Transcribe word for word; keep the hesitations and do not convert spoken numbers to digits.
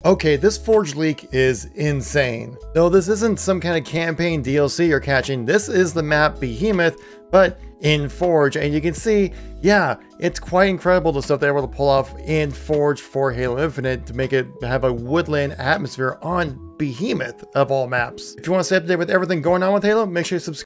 Okay, this Forge leak is insane. Though this isn't some kind of campaign D L C you're catching, this is the map Behemoth, but in Forge, and you can see, yeah, it's quite incredible the stuff they're able to pull off in Forge for Halo Infinite to make it have a woodland atmosphere on Behemoth of all maps. If you want to stay up to date with everything going on with Halo, make sure you subscribe.